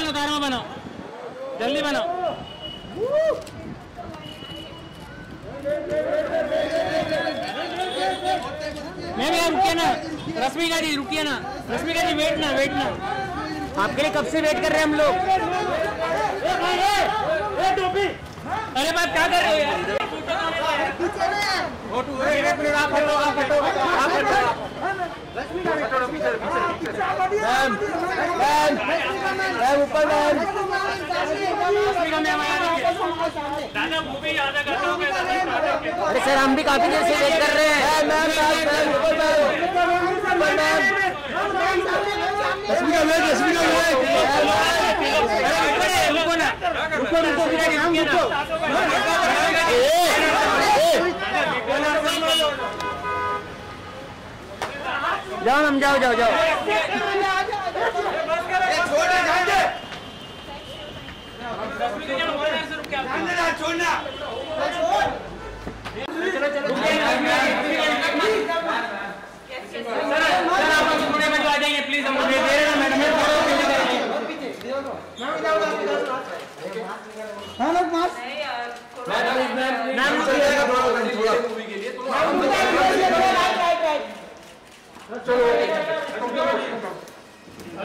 Car में बनाओ, जल्दी बनाओ। मैम यार रुकिए ना, रश्मिका जी रुकिए ना, रश्मिका जी वेट ना, आपके लिए कब से वेट कर रहे हैं हम लोग। अरे बात क्या कर रहे हो यार? अरे सर हम भी काफी देर से वेट कर रहे हैं। जाओ हम जाओ। छोड़ना आ जाइए प्लीज, हम दे रहे हैं मैडम। चलो